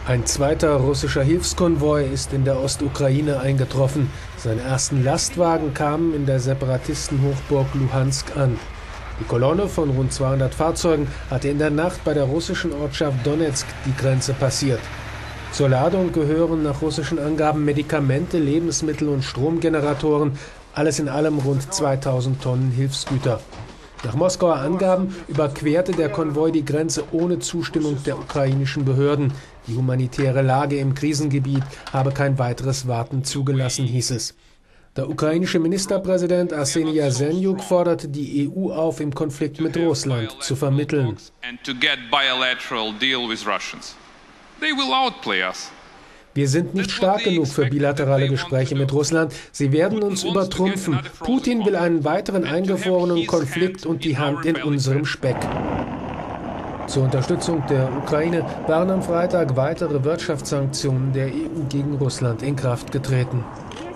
Ein zweiter russischer Hilfskonvoi ist in der Ostukraine eingetroffen. Seine ersten Lastwagen kamen in der Separatistenhochburg Luhansk an. Die Kolonne von rund 200 Fahrzeugen hatte in der Nacht bei der russischen Ortschaft Donezk die Grenze passiert. Zur Ladung gehören nach russischen Angaben Medikamente, Lebensmittel und Stromgeneratoren, alles in allem rund 2000 Tonnen Hilfsgüter. Nach Moskauer Angaben überquerte der Konvoi die Grenze ohne Zustimmung der ukrainischen Behörden. Die humanitäre Lage im Krisengebiet habe kein weiteres Warten zugelassen, hieß es. Der ukrainische Ministerpräsident Arseniy Jasenjuk forderte die EU auf, im Konflikt mit Russland zu vermitteln. Wir sind nicht stark genug für bilaterale Gespräche mit Russland. Sie werden uns übertrumpfen. Putin will einen weiteren eingefrorenen Konflikt und die Hand in unserem Speck. Zur Unterstützung der Ukraine waren am Freitag weitere Wirtschaftssanktionen der EU gegen Russland in Kraft getreten.